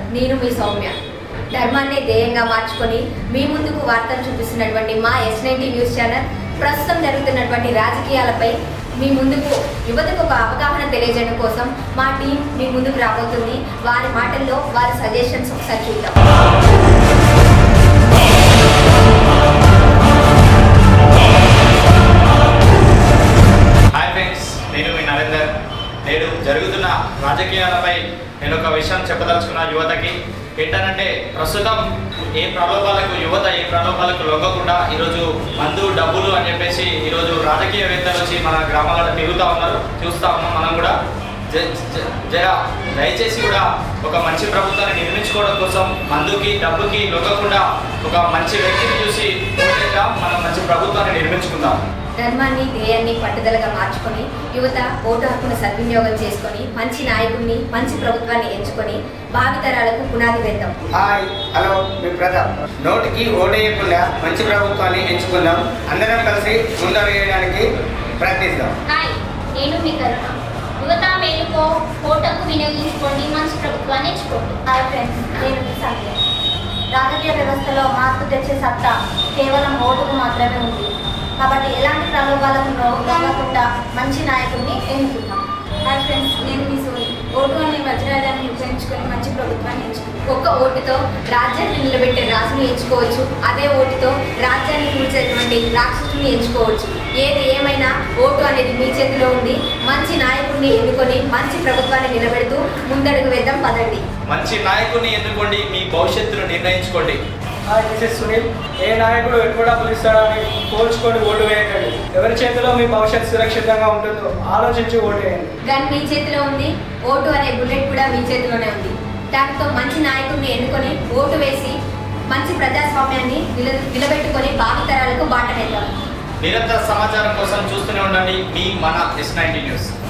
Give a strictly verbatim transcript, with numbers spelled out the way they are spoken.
నేను మీ సౌమ్య. ధర్మాన్ని ధ్యేయంగా మార్చుకొని మీ ముందుకు వార్తలు చూపిస్తున్నటువంటి మా ఎస్ నైన్టీ న్యూస్ ఛానల్ ప్రస్తుతం జరుగుతున్నటువంటి రాజకీయాలపై మీ ముందుకు యువతకు ఒక అవగాహన తెలియజేయడం కోసం మా టీం మీ ముందుకు రాబోతుంది. వారి మాటల్లో వారి సజెషన్స్ ఒకసారి చూద్దాం. హాయ్ ఫ్రెండ్స్, నేను మీ నరేందర్. నేడు జరుగుతున్న రాజకీయాలపై నేను ఒక విషయం చెప్పదలుచుకున్న యువతకి ఏంటంటే, ప్రస్తుతం ఏ ప్రలోభాలకు యువత ఏ ప్రలోభాలకు లొంగకుండా ఈరోజు మందు డబ్బులు అని చెప్పేసి ఈరోజు రాజకీయవేత్తలు వచ్చి మన గ్రామాలలో తిరుగుతూ ఉన్నారు, చూస్తూ ఉన్నాం. మనం కూడా జర దయచేసి కూడా ఒక మంచి ప్రభుత్వాన్ని నిర్మించుకోవడం కోసం మందుకి డబ్బుకి లొంగకుండా ఒక మంచి వ్యక్తిని చూసి ఓటేద్దాం, మనం మంచి ప్రభుత్వాన్ని నిర్మించుకుందాం. ధర్మాన్ని ధ్యేయాన్ని పట్టుదలగా మార్చుకొని యువత ఓటు హక్కును సద్వినియోగం చేసుకొని మంచి నాయకుడిని మంచి ప్రభుత్వాన్ని ఎంచుకొని భావితరాలకు పునాది వేద్దాం. హాయ్, హలో, మీ ప్రతాప్. నోటికి ఓటేయకుండా మంచి ప్రభుత్వాన్ని ఎంచుకుందాం. అందరం కలిసి ముందడుగేయడానికి ప్రయత్నిద్దాం. హాయ్, నేను మీ కరుణ. యువత మేలుకో, ఓటుకు వినియోగించుకోండి, మంచి ప్రభుత్వాన్ని ఎంచుకోండి. హాయ్ ఫ్రెండ్స్, నేను మీ సంఖ్య. రాజకీయ వ్యవస్థలో మార్పు తెచ్చే సత్తా కేవలం ఓటుకు మాత్రమే ఉంది. కాబట్టి ఎలాంటి ప్రలోభాలకు లొంగకుండా మంచి నాయకుడిని ఎన్నుకుందాం. హాయ్ ఫ్రెండ్స్, నేను మీ సోని. ఓటు అనే వజ్రాయుధాన్ని ఉపయోగించుకొని మంచి ప్రభుత్వాన్ని ఎంచుకుంటాం. ఒక్క ఓటుతో రాజ్యాన్ని నిలబెట్టే రాజుని ఎంచుకోవచ్చు, అదే ఓటుతో రాజ్యాన్ని కూల్చేటువంటి రాక్షసుని ఎంచుకోవచ్చు. ఏది ఏమైనా ఓటు అనేది మీ చేతిలో ఉంది. మంచి నాయకుడిని ఎన్నుకొని మంచి ప్రభుత్వాన్ని నిలబెడుతూ ముందడుగు వేద్దాం, పదండి. మంచి నాయకుడిని ఎన్నుకోండి, మీ భవిష్యత్తును నిర్ణయించుకోండి. సునీల్. ఏ నాయకుడు ఎక్కువ డబ్బులు ఇస్తాడని పోల్చుకొని ఓటు వేయండి. ఎవరి చేతిలో మీ భవిష్యత్తు సురక్షితంగా ఉంటుందో ఆలోచించి ఓటు వేయండి. గన్ మీ చేతిలో ఉంది, ఓటు అనే బుల్లెట్ కూడా మీ చేతిలోనే ఉంది. దాంతో మంచి నాయకుడిని ఎన్నుకొని ఓటు వేసి మంచి ప్రజాస్వామ్యాన్ని నిల నిలబెట్టుకొని భావితరాలకు బాట వేద్దాం. నిరంతర సమాచారం కోసం చూస్తూనే ఉండండి మీ మన ఎస్ నైన్టీ న్యూస్.